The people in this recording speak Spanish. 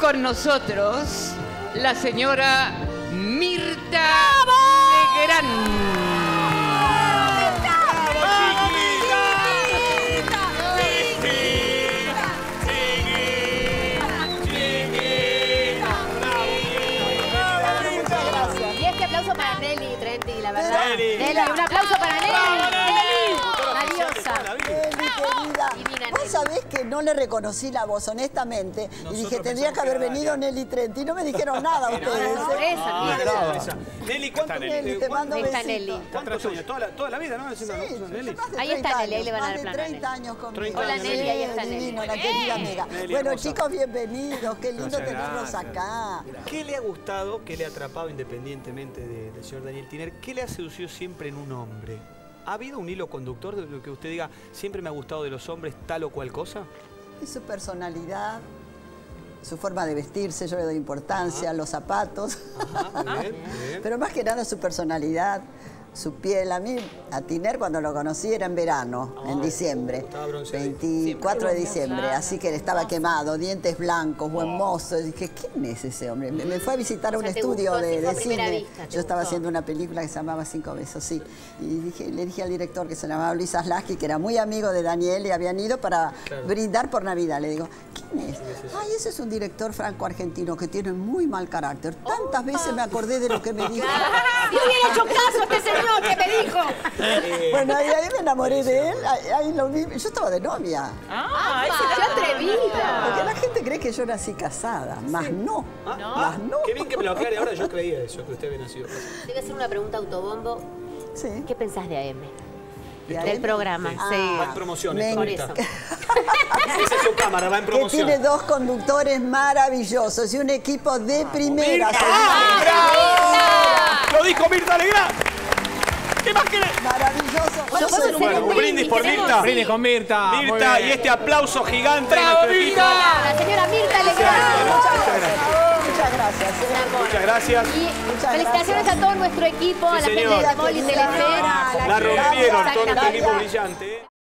con nosotros la señora Mirta Legrand. Y este aplauso para Nelly Trenti, la verdad. Nelly, un aplauso para Nelly. Maravillosa. Nelly, querida. Divina, Vos Nelly. sabés que no le reconocí la voz, honestamente. Y dije, tendría que haber venido Nelly Trenti. No me dijeron nada ustedes. Sorpresa, Nelly, ¿cuánto Nelly, te mando Está besitos. Nelly. ¿Cuántos años? Toda la vida, ¿no? Sí, Nelly. más de Ahí 30 está Nelly, ahí años, le van a más dar de plano a 30 Nelly. años conmigo. 30 Hola años, Nelly, ahí está Nelly. Divino, la querida amiga. Nelly, Bueno, hermosa. chicos, bienvenidos. Qué lindo tenerlos acá. ¿Qué le ha gustado, qué le ha atrapado independientemente del señor Daniel Tiner? ¿Qué le ha seducido siempre en un hombre? ¿Ha habido un hilo conductor de lo que usted diga, siempre me ha gustado de los hombres tal o cual cosa? Es su personalidad, su forma de vestirse, yo le doy importancia, los zapatos. Ajá, muy bien, muy bien. Pero más que nada su personalidad, su piel. A mí, a Tiner, cuando lo conocí era en verano, en diciembre. Estaba bronceadito. 24 de diciembre, así que él estaba quemado, dientes blancos, buen mozo. Y dije, ¿quién es ese hombre? Me fue a visitar a O un sea, te estudio gustó, sí, fue de a primera cine. vista, te Yo estaba gustó. haciendo una película que se llamaba 5 besos, sí. Y le dije al director, que se llamaba Luis Aslaski, que era muy amigo de Daniel y habían ido para brindar por Navidad. Le digo, ¿quién es? Ay, ese es un director franco-argentino que tiene muy mal carácter. Tantas veces me acordé de lo que me dijo. Yo hubiera hecho caso a este señor que me dijo. Bueno, ahí me enamoré de él. Ahí lo vi. Yo estaba de novia. ¡Qué atrevida! Porque la gente cree que yo nací casada. Más no. Más no. Qué bien que me lo aclare ahora, yo creía eso, que usted había nacido casado. Te voy a hacer una pregunta autobombo. Sí. ¿Qué pensás de AM? ¿De Del AM? programa, Ah, sí. Va en promociones, Me Por ahorita. eso. Esa es su cámara, va en Que promoción. tiene dos conductores maravillosos y un equipo de primera. ¡Lo dijo Mirta Legrand! ¿Qué más querés? Maravilloso. Bueno, Yo soy vamos a hacer Un brindis por queremos. Mirta. Brindis con Mirta. Muy Mirta, bien. y este aplauso gigante de nuestro equipo. La señora Mirta Legrand. Muchas gracias. Un amor. Muchas gracias. Y Muchas felicitaciones gracias. a todo nuestro equipo, a la Sí, gente señor. de Molly Telefe. La rompieron, todo nuestro equipo Exactamente. brillante.